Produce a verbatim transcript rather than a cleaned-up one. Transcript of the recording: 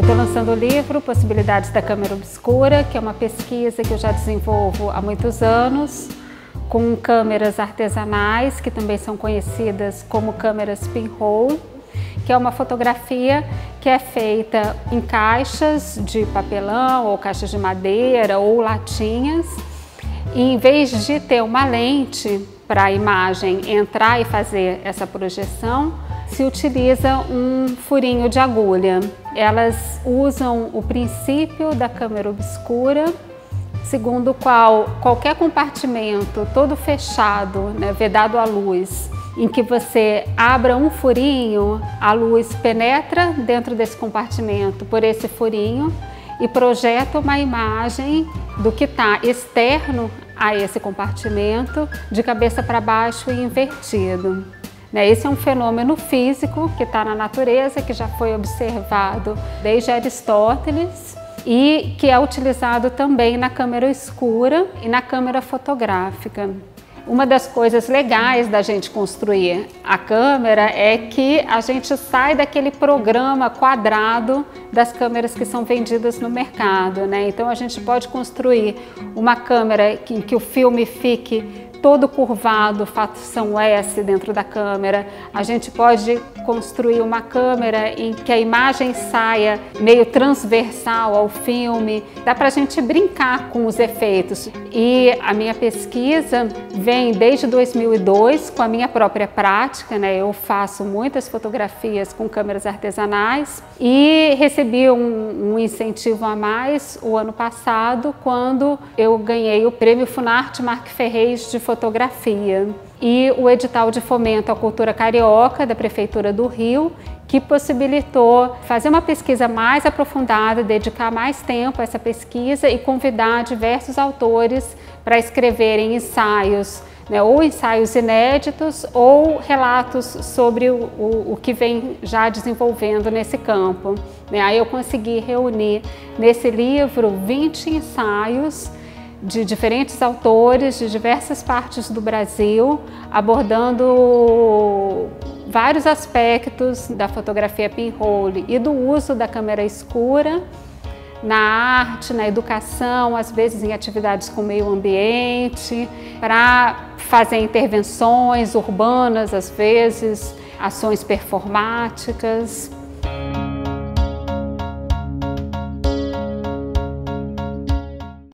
estou lançando o livro Possibilidades da Câmera Obscura, que é uma pesquisa que eu já desenvolvo há muitos anos, com câmeras artesanais, que também são conhecidas como câmeras pinhole, que é uma fotografia que é feita em caixas de papelão, ou caixas de madeira, ou latinhas. E em vez de ter uma lente para a imagem entrar e fazer essa projeção, se utiliza um furinho de agulha. Elas usam o princípio da câmera obscura, segundo o qual qualquer compartimento todo fechado, né, vedado à luz, em que você abra um furinho, a luz penetra dentro desse compartimento por esse furinho e projeta uma imagem do que está externo a esse compartimento, de cabeça para baixo e invertido. Esse é um fenômeno físico que está na natureza, que já foi observado desde Aristóteles e que é utilizado também na câmera escura e na câmera fotográfica. Uma das coisas legais da gente construir a câmera é que a gente sai daquele programa quadrado das câmeras que são vendidas no mercado, né? Então a gente pode construir uma câmera em que o filme fique todo curvado, facção S dentro da câmera. A gente pode construir uma câmera em que a imagem saia meio transversal ao filme. Dá para a gente brincar com os efeitos. E a minha pesquisa vem desde dois mil e dois com a minha própria prática, né? Eu faço muitas fotografias com câmeras artesanais e recebi um, um incentivo a mais o ano passado, quando eu ganhei o Prêmio Funarte Marc Ferrez de Fotografia e o edital de fomento à cultura carioca da Prefeitura do Rio, que possibilitou fazer uma pesquisa mais aprofundada, dedicar mais tempo a essa pesquisa e convidar diversos autores para escreverem ensaios, né, ou ensaios inéditos ou relatos sobre o, o, o que vem já desenvolvendo nesse campo. Né? Aí eu consegui reunir nesse livro vinte ensaios de diferentes autores de diversas partes do Brasil, abordando vários aspectos da fotografia pinhole e do uso da câmera escura na arte, na educação, às vezes em atividades com o meio ambiente, para fazer intervenções urbanas, às vezes ações performáticas.